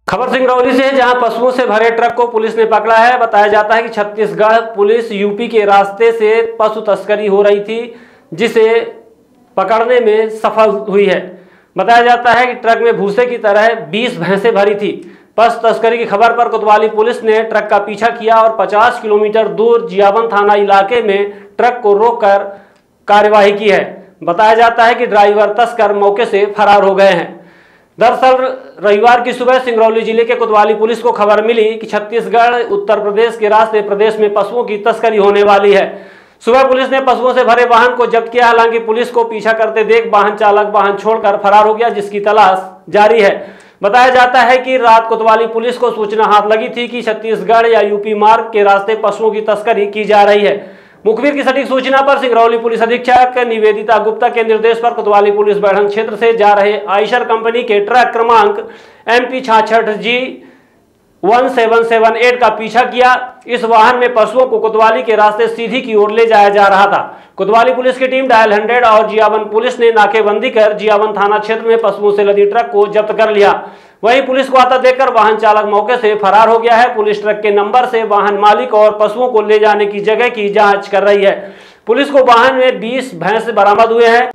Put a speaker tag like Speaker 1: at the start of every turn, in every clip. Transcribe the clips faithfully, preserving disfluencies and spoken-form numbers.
Speaker 1: खबर सिंगरौली से है, जहां पशुओं से भरे ट्रक को पुलिस ने पकड़ा है। बताया जाता है कि छत्तीसगढ़ पुलिस यूपी के रास्ते से पशु तस्करी हो रही थी, जिसे पकड़ने में सफल हुई है। बताया जाता है कि ट्रक में भूसे की तरह बीस भैंसें भरी थी। पशु तस्करी की खबर पर कोतवाली पुलिस ने ट्रक का पीछा किया और पचास किलोमीटर दूर जियावन थाना इलाके में ट्रक को रोककर कार्यवाही की है। बताया जाता है कि ड्राइवर तस्कर मौके से फरार हो गए हैं। दरअसल रविवार की सुबह सिंगरौली जिले के कोतवाली पुलिस को खबर मिली कि छत्तीसगढ़ उत्तर प्रदेश के रास्ते प्रदेश में पशुओं की तस्करी होने वाली है। सुबह पुलिस ने पशुओं से भरे वाहन को जब्त किया। हालांकि पुलिस को पीछा करते देख वाहन चालक वाहन छोड़कर फरार हो गया, जिसकी तलाश जारी है। बताया जाता है कि रात कोतवाली पुलिस को सूचना हाथ लगी थी कि छत्तीसगढ़ या यूपी मार्ग के रास्ते पशुओं की तस्करी की जा रही है। मुखबिर की सटीक सूचना पर सिंगरौली पुलिस अधीक्षक निवेदिता गुप्ता के निर्देश पर कोतवाली पुलिस बैढ़न क्षेत्र से जा रहे आयशर कंपनी के ट्रक क्रमांक एम पी छाछठ G one seven seven eight का पीछा किया। इस वाहन में पशुओं को कोतवाली के रास्ते सीधी की ओर ले जाया जा रहा था। कोतवाली पुलिस की टीम डायल हंड्रेड और जियावन पुलिस ने नाकेबंदी कर जियावन थाना क्षेत्र में पशुओं से लदी ट्रक को जब्त कर लिया। वहीं पुलिस को आता देखकर वाहन चालक मौके से फरार हो गया है। पुलिस ट्रक के नंबर से वाहन मालिक और पशुओं को ले जाने की जगह की जांच कर रही है। पुलिस को वाहन में बीस भैंस बरामद हुए हैं।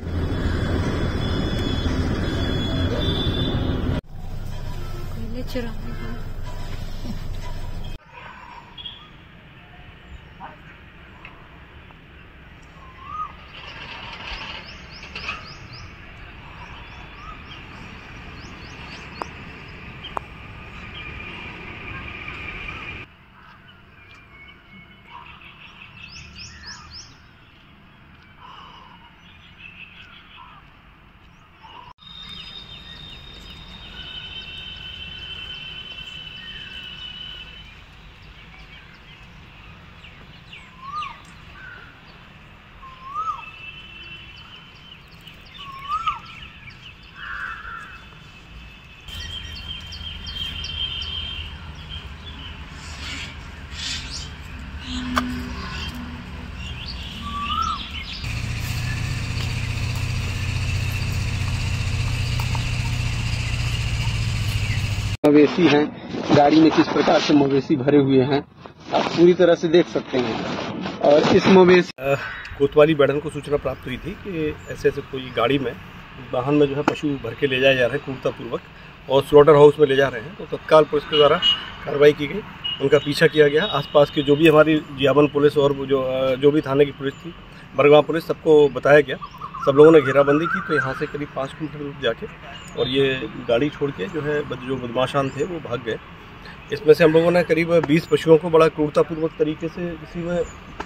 Speaker 2: मवेशी हैं, गाड़ी में किस प्रकार से मवेशी भरे हुए हैं आप पूरी तरह से देख सकते हैं। और इस मवेशी
Speaker 3: कोतवाली बैढ़न को सूचना प्राप्त हुई थी कि ऐसे ऐसे कोई गाड़ी में वाहन में जो है पशु भर के ले जाए जा रहे हैं क्रूरतापूर्वक और स्लॉटर हाउस में ले जा रहे हैं। तो तत्काल पुलिस के द्वारा कार्रवाई की गई, उनका पीछा किया गया। आसपास के जो भी हमारी जियावन पुलिस और जो जो भी थाने की पुलिस थी, बरगांव पुलिस, सबको बताया गया। सब लोगों ने घेराबंदी की। तो यहाँ से करीब पाँच किलोमीटर दूर जाके और ये गाड़ी छोड़ के जो है जो बदमाशान थे वो भाग गए। इसमें से हम लोगों ने करीब बीस पशुओं को बड़ा क्रूरतापूर्वक तरीके से इसी में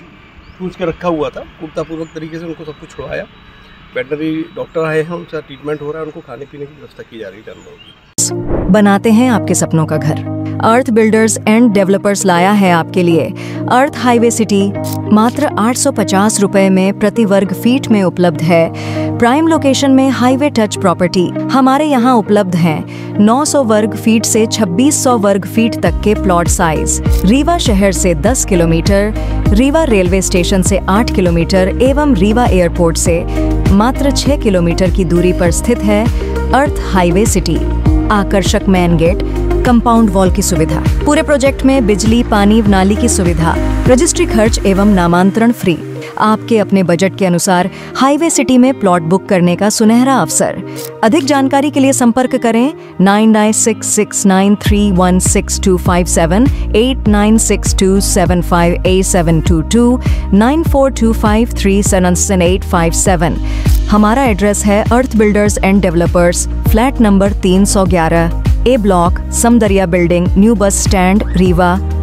Speaker 3: पूछ के रखा हुआ था। क्रूरतापूर्वक तरीके से उनको सब कुछ छुड़ाया। वेटनरी डॉक्टर आए हैं, उनका ट्रीटमेंट हो रहा है, उनको खाने पीने की व्यवस्था की जा रही है जानवरों की।
Speaker 4: बनाते हैं आपके सपनों का घर। अर्थ बिल्डर्स एंड डेवलपर्स लाया है आपके लिए अर्थ हाईवे सिटी। मात्र आठ सौ पचास रुपए में प्रति वर्ग फीट में उपलब्ध है। प्राइम लोकेशन में हाईवे टच प्रॉपर्टी हमारे यहाँ उपलब्ध हैं। नौ सौ वर्ग फीट से छब्बीस सौ वर्ग फीट तक के प्लॉट साइज। रीवा शहर से दस किलोमीटर, रीवा रेलवे स्टेशन से आठ किलोमीटर एवं रीवा एयरपोर्ट से मात्र छह किलोमीटर की दूरी पर स्थित है अर्थ हाईवे सिटी। आकर्षक मेन गेट, कंपाउंड वॉल की सुविधा, पूरे प्रोजेक्ट में बिजली, पानी, नाली की सुविधा, रजिस्ट्री खर्च एवं नामांतरण फ्री। आपके अपने बजट के अनुसार हाईवे सिटी में प्लॉट बुक करने का सुनहरा अवसर। अधिक जानकारी के लिए संपर्क करें nine nine six six nine three one six two five seven, eight nine six two seven five eight seven two two, nine four two five three seven eight five seven. हमारा एड्रेस है Earth Builders and Developers, flat number तीन सौ ग्यारह, A block, Samdariya building, new bus stand, Rewa.